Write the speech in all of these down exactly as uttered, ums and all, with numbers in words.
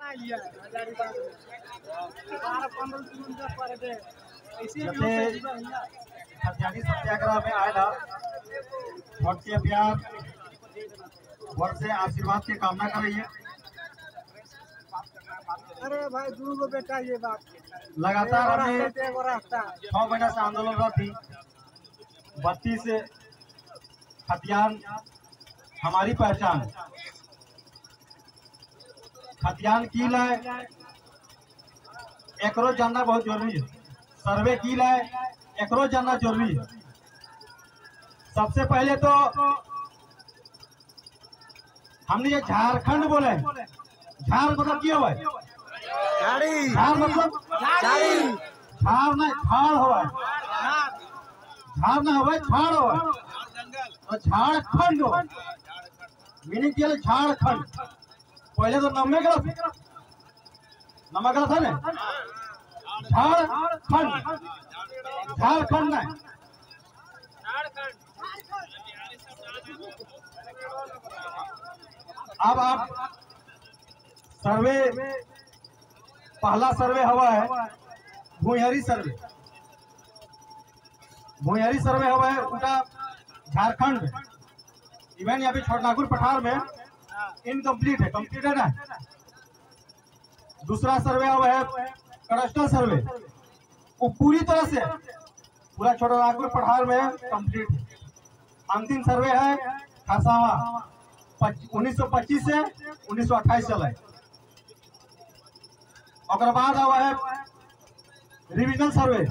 हथियारी सत्याग्रह में आएला वोट के प्यार वोट से आशीर्वाद की कामना करिए। अरे भाई दूगो बेटा ये बात लगातार हमने छह महीना से आंदोलन थी। बत्तीस खतियान हमारी पहचान खतियान की लाए एकरो जानना बहुत जरूरी है। सर्वे की लाए एकरो जानना जरूरी है। सबसे पहले तो हमने ये झारखंड बोले, झार मतलब क्या हुआ? झार मतलब झार ना झाड़ हुआ, झार ना हुआ झाड़ हुआ और झारखंड हो मीनिंग क्या है? झारखंड पहले तो नम्बे गलत नम्बर गलत है ना, झारखंड झारखंड ना अब आप सर्वे पहला सर्वे हुआ है भुइयारी सर्वे भुइयारी सर्वे हुआ है उनका झारखंड में। इवन यहाँ पे छोटनागपुर पठार में इनकम्प्लीट है, कंप्लीट है ना। दूसरा सर्वे हुआ है कड़स्टल सर्वे, वो पूरी तरह से पूरा छोटनागपुर पठार में कंप्लीट है। अंतिम सर्वे है खरसावा उन्नीस सौ पच्चीस से उन्नीस सौ अट्ठाईस चला। और बाद हुआ है रिविजन सर्वे,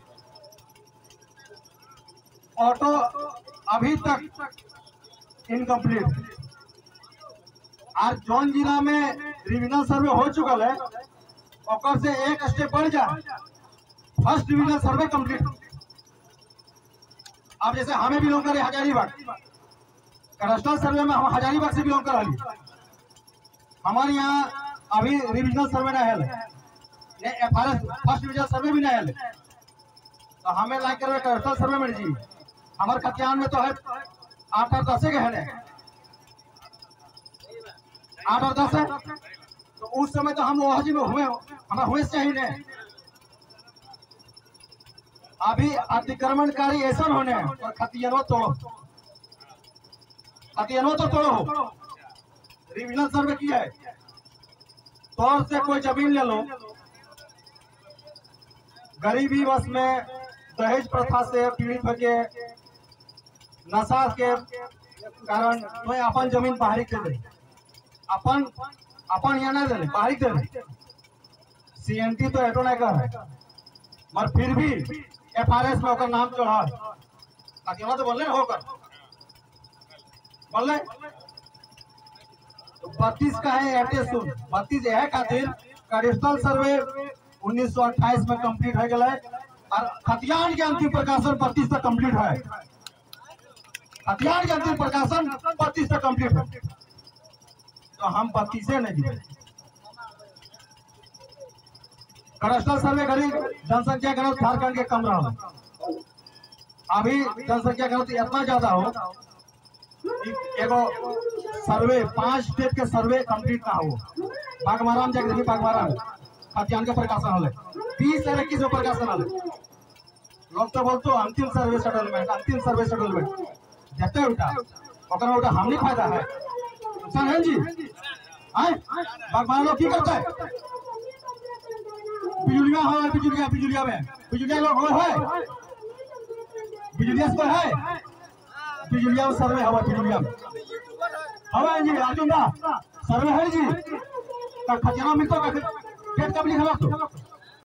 ऑटो अभी तक इनकम्प्लीट। आज जौन जिला में रिविजन सर्वे हो चुका है और से एक स्टेप बढ़ जाए फर्स्ट डिविजन सर्वे कंप्लीट। अब जैसे हमें बिलोंग करे हजारीबाग, कड़स्टल सर्वे में हम हजारीबाग से बिलोंग कर रही। हमारे यहाँ अभी रिविजनल सर्वे नहीं है, F R S first division survey भी नहीं है, तो हमें लाइक कर कड़स्टल सर्वे में जी। हमारे खतियान में तो है आठ और दस के है, आठ और दस है, तो उस समय तो हम वहां में हुए हमें हुए चाहिए नहीं। अभी अतिक्रमणकारी ऐसा होने और खतियानों तोड़ो खतियानों तो तोड़ो हो। रिविजन सर्वे किया है तौर से कोई जमीन ले लो, गरीबी बस में दहेज प्रथा से पीड़ित होके नशा के कारण तो अपन जमीन बाहरी दे दे, अपन अपन यहाँ नहीं दे बाहरी दे दे। सीएनटी तो एटो नहीं कर मगर फिर भी एफ आर एस में होकर नाम चढ़ा तो बोल रहे होकर बोल रहे तो बत्तीस का है एटे सुन बत्तीस है खातिर कड़स्टल सर्वे उन्नीस सौ अट्ठाईस में कंप्लीट हो गया और खतियान के अंतिम प्रकाशन बत्तीस तक कंप्लीट है। खतियान के अंतिम प्रकाशन बत्तीस तक कंप्लीट है, तो हम बत्तीस नहीं दिए। कड़स्टल सर्वे गरीब जनसंख्या घनत्व झारखंड के कम रहा, अभी जनसंख्या घनत्व इतना ज्यादा हो एगो सर्वे पांच स्टेट के सर्वे कंप्लीट ना हो। बागमारा में जाके देखिए, बागमारा में खतियान के प्रकाशन होले बीस और इक्कीस में प्रकाशन होले। लोग तो बोलते अंतिम सर्वे सेटलमेंट अंतिम सर्वे सेटलमेंट जते उठा ओकर उठा हमनी फायदा है नुकसान है जी। आए बागमारा लोग की करता है बिजुलिया हो बिजुलिया बिजुलिया में बिजुलिया लोग हो है बिजुलिया से है बिजुलिया सर्वे हवा बिजुलिया में हवा जी अर्जुन दा सर्वे है जी का खजाना मिलता का खेत कब लिखा तो